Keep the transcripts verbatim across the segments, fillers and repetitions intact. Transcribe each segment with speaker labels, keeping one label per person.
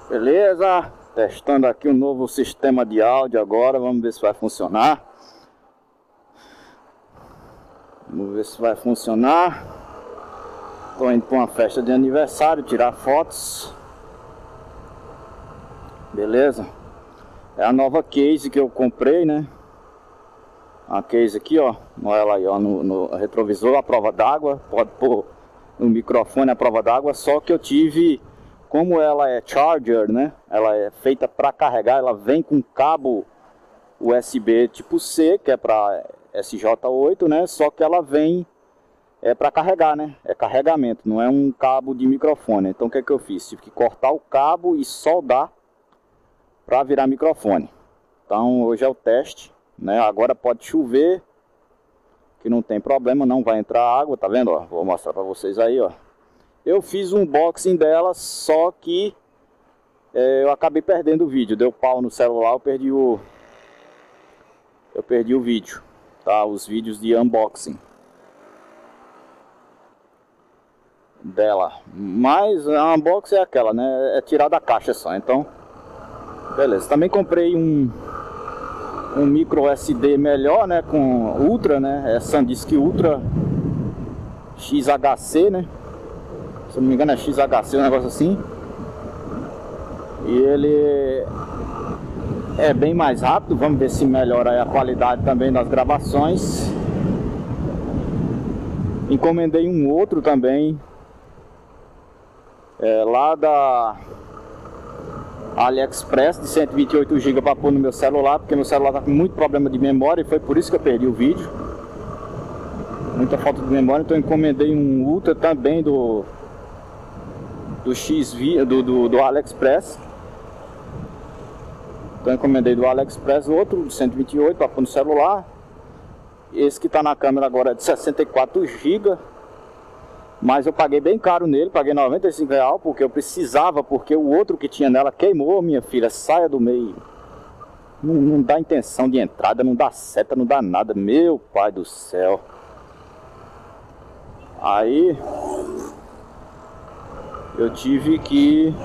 Speaker 1: Beleza, testando aqui o um novo sistema de áudio agora, vamos ver se vai funcionar. Vamos ver se vai funcionar. Tô indo para uma festa de aniversário, tirar fotos. Beleza. É a nova case que eu comprei, né? A case aqui, ó. Olha ela aí, ó, no, no retrovisor, a prova d'água. Pode pôr no microfone a prova d'água. Só que eu tive, como ela é charger, né? Ela é feita para carregar. Ela vem com cabo U S B tipo C, que é para S J oito, né? Só que ela vem é para carregar, né? É carregamento, não é um cabo de microfone. Então o que é que eu fiz? Tive que cortar o cabo e soldar para virar microfone. Então hoje é o teste, né? Agora pode chover, que não tem problema, não vai entrar água, tá vendo? Ó, vou mostrar para vocês aí, ó. Eu fiz um unboxing dela, só que é, eu acabei perdendo o vídeo. Deu pau no celular, eu perdi o eu perdi o vídeo, tá? Os vídeos de unboxing dela. Mas a unboxing é aquela, né? É tirar da caixa só. Então, beleza. Também comprei um um micro S D melhor, né? Com Ultra, né? É SanDisk Ultra X H C, né? Se eu não me engano é X H C, um negócio assim. E ele é bem mais rápido. Vamos ver se melhora aí a qualidade também das gravações. Encomendei um outro também, é, lá da AliExpress, de cento e vinte e oito gigas para pôr no meu celular, porque meu celular tá com muito problema de memória e foi por isso que eu perdi o vídeo. Muita falta de memória, então eu encomendei um Ultra também do do X V do, do, do AliExpress. Então eu encomendei do AliExpress outro de cento e vinte e oito para pôr no celular. Esse que tá na câmera agora é de sessenta e quatro gigas. Mas eu paguei bem caro nele, paguei noventa e cinco reais, porque eu precisava, porque o outro que tinha nela queimou, minha filha, saia do meio. Não, não dá intenção de entrada, não dá seta, não dá nada, meu pai do céu. Aí eu tive que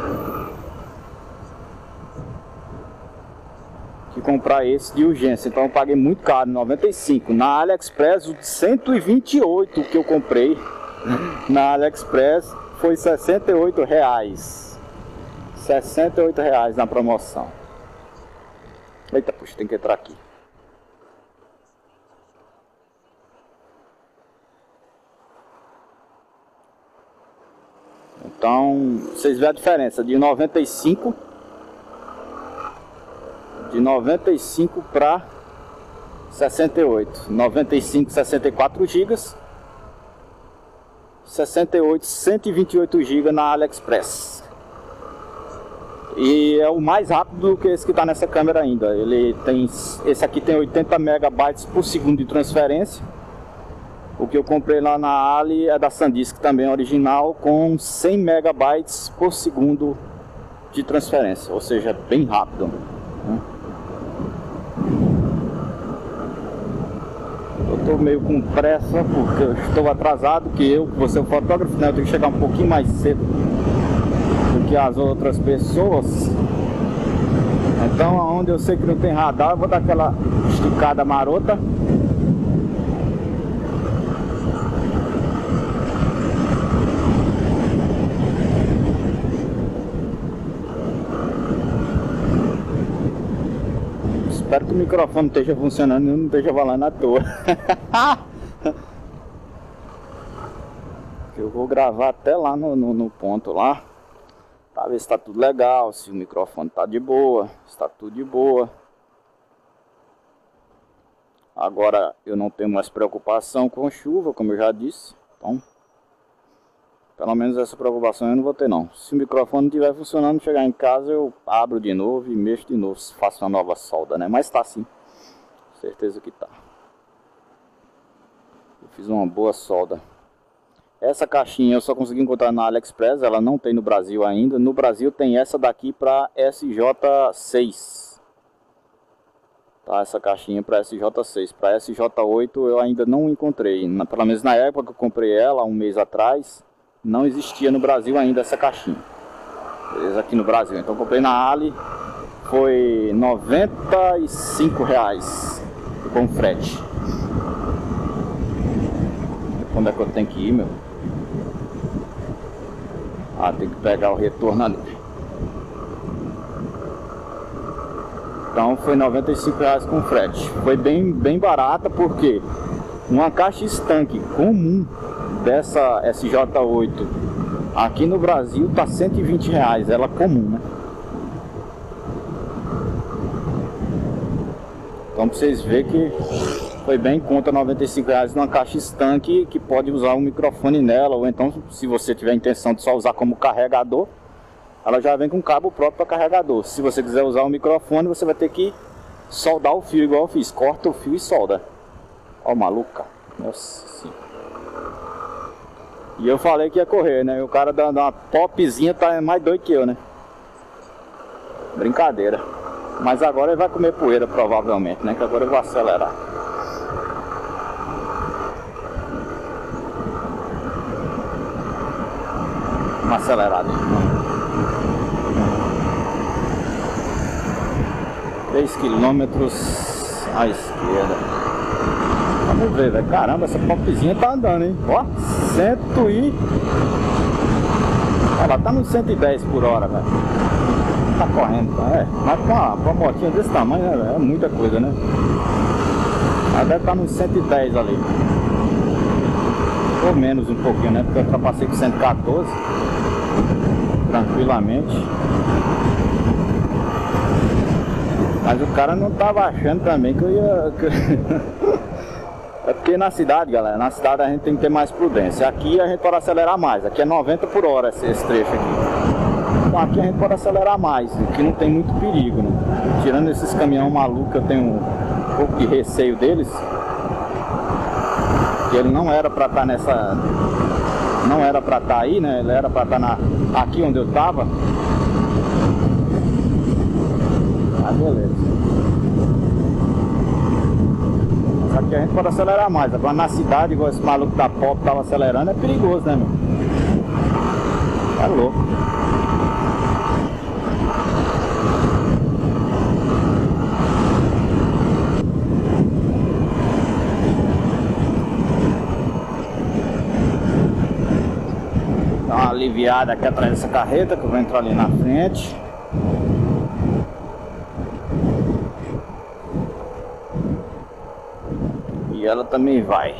Speaker 1: que comprar esse de urgência, então eu paguei muito caro, noventa e cinco. Na AliExpress o de cento e vinte e oito que eu comprei na AliExpress foi sessenta e oito reais. sessenta e oito reais na promoção. Eita, puxa, tem que entrar aqui. Então, vocês veem a diferença de noventa e cinco de noventa e cinco para sessenta e oito. noventa e cinco, sessenta e quatro gigas. sessenta e oito, cento e vinte e oito gigas na AliExpress. E é o mais rápido do que esse que está nessa câmera ainda. Ele tem, esse aqui tem oitenta megabytes por segundo de transferência. O que eu comprei lá na Ali é da SanDisk também, original, com cem megabytes por segundo de transferência. Ou seja, bem rápido, né? Eu tô meio com pressa porque eu estou atrasado, que eu, você é o fotógrafo, né? Eu tenho que chegar um pouquinho mais cedo do que as outras pessoas. Então, aonde eu sei que não tem radar, eu vou dar aquela esticada marota. Espero que o microfone esteja funcionando e não esteja falando à toa. Eu vou gravar até lá no, no, no ponto lá, para ver se está tudo legal, se o microfone está de boa, se está tudo de boa. Agora eu não tenho mais preocupação com chuva, como eu já disse. Então, pelo menos essa preocupação eu não vou ter não. Se o microfone estiver funcionando, chegar em casa eu abro de novo e mexo de novo, faço uma nova solda, né? Mas tá sim, certeza que tá. Eu fiz uma boa solda. Essa caixinha eu só consegui encontrar na AliExpress, ela não tem no Brasil ainda. No Brasil tem essa daqui para S J seis. Tá, essa caixinha para S J seis. Para S J oito eu ainda não encontrei. Na, pelo menos na época que eu comprei ela, um mês atrás, não existia no Brasil ainda essa caixinha. beleza, aqui no Brasil. Então eu comprei na Ali, foi noventa e cinco reais com frete. Quando é que eu tenho que ir, meu? Ah, tem que pegar o retorno ali. Então foi noventa e cinco reais com frete. Foi bem, bem barata, porque uma caixa estanque comum dessa S J oito aqui no Brasil tá cento e vinte reais, ela comum, né? Então pra vocês verem que foi bem em conta, noventa e cinco reais numa caixa estanque que pode usar um microfone nela, ou então se você tiver a intenção de só usar como carregador, ela já vem com cabo próprio para carregador. Se você quiser usar o microfone, você vai ter que soldar o fio igual eu fiz, corta o fio e solda. Ó o maluco, cara. Nossa senhora. E eu falei que ia correr, né? E o cara da, da popzinha tá mais doido que eu, né? Brincadeira. Mas agora ele vai comer poeira provavelmente, né? Que agora eu vou acelerar. Uma acelerada aí. três quilômetros à esquerda. Vamos ver, velho. Caramba, essa popzinha tá andando, hein? Ó, cento e... Ela tá nos cento e dez por hora, velho. Tá correndo, tá? É. Mas com uma, com uma motinha desse tamanho, né, velho? É muita coisa, né? Ela deve estar nos cento e dez ali. Ou menos um pouquinho, né? Porque eu ultrapassei com cento e quatorze. Tranquilamente. Mas o cara não tava achando também que eu ia... É porque na cidade, galera, na cidade a gente tem que ter mais prudência. Aqui a gente pode acelerar mais. Aqui é noventa por hora esse, esse trecho aqui. Então aqui a gente pode acelerar mais, que não tem muito perigo, né? Tirando esses caminhão malucos, eu tenho um pouco de receio deles. Que ele não era pra estar nessa... Não era pra estar aí, né? Ele era pra estar na... aqui onde eu tava. Ah, beleza. Aqui a gente pode acelerar mais. Agora na cidade, igual esse maluco da pop tava acelerando, é perigoso, né, meu? É louco. Dá uma aliviada aqui atrás dessa carreta, que eu vou entrar ali na frente. E ela também vai.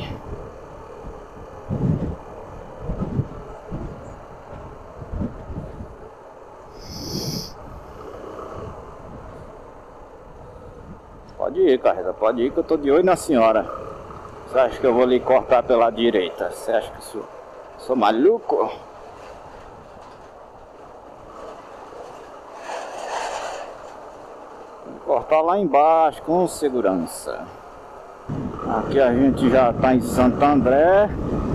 Speaker 1: Pode ir, carreta, pode ir que eu tô de olho na senhora. Você acha que eu vou ali cortar pela direita? Você acha que eu sou, sou maluco? Vou cortar lá embaixo com segurança. Aqui a gente já está em Santo André.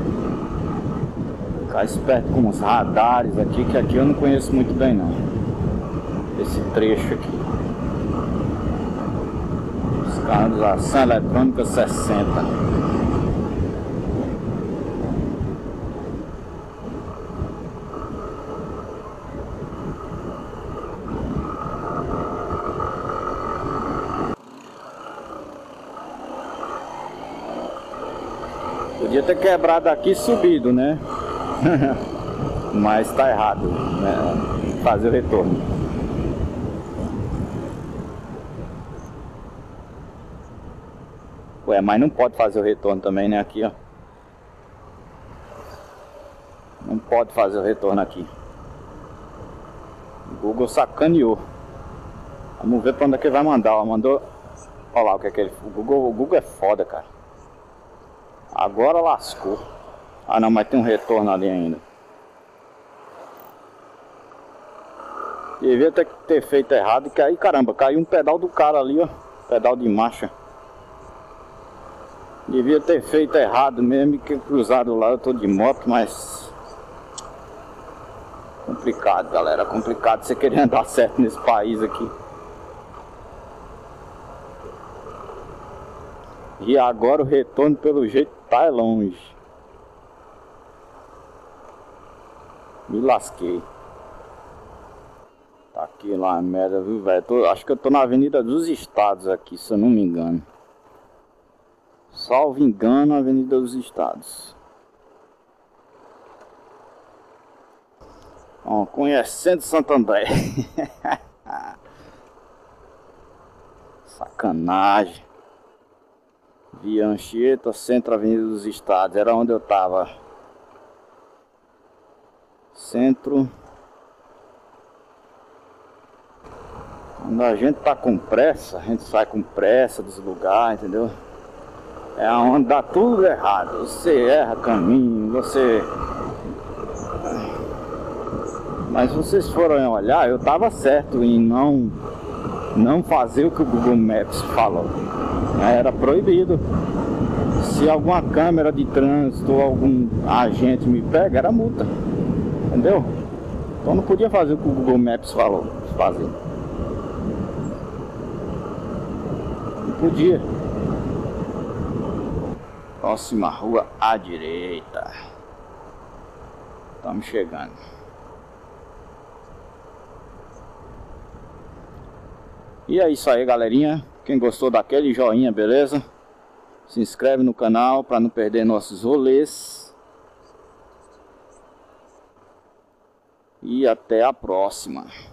Speaker 1: Ficar esperto com os radares aqui, que aqui eu não conheço muito bem não. Esse trecho aqui. Fiscalização eletrônica sessenta. Podia ter quebrado aqui e subido, né? Mas tá errado, né? Fazer o retorno. Ué, mas não pode fazer o retorno também, né? Aqui, ó. Não pode fazer o retorno aqui. O Google sacaneou. Vamos ver pra onde é que ele vai mandar, ó. Mandou... Olha lá o que é que ele... O Google, o Google é foda, cara. Agora lascou. Ah não, mas tem um retorno ali ainda. Devia ter, ter feito errado. E aí, caramba, caiu um pedal do cara ali, ó. Pedal de marcha. Devia ter feito errado mesmo, que cruzado lá. Eu tô de moto, mas... Complicado, galera. Complicado você querer andar certo nesse país aqui. E agora o retorno, pelo jeito, tá longe. Me lasquei. Tá aqui lá a merda, viu, velho? Acho que eu tô na Avenida dos Estados aqui, se eu não me engano. Salvo engano, Avenida dos Estados. Ó, conhecendo Santo André. Sacanagem. Via Anchieta, Centro, Avenida dos Estados. Era onde eu tava. Centro. Quando a gente tá com pressa, a gente sai com pressa dos lugares, entendeu? É onde dá tudo errado. Você erra caminho, você... Mas se vocês forem olhar, eu tava certo em não, não fazer o que o Google Maps falou. Era proibido. Se alguma câmera de trânsito ou algum agente me pega, era multa. Entendeu? Então não podia fazer o que o Google Maps falou fazer. Não podia. Próxima rua à direita. Estamos chegando. E é isso aí, galerinha. Quem gostou daquele joinha, beleza? Se inscreve no canal para não perder nossos rolês. E até a próxima.